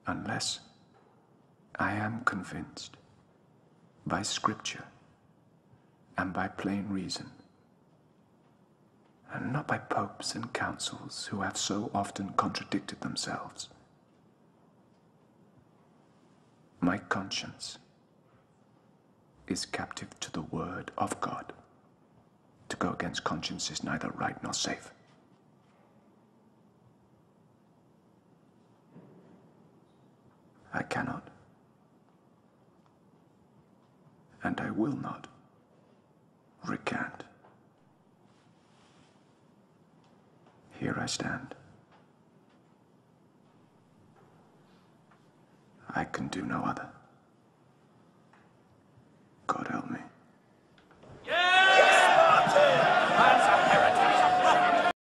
unless I am convinced by Scripture and by plain reason, and not by popes and councils who have so often contradicted themselves. My conscience is captive to the word of God. To go against conscience is neither right nor safe. I cannot, and I will not, recant. Here I stand. I can do no other.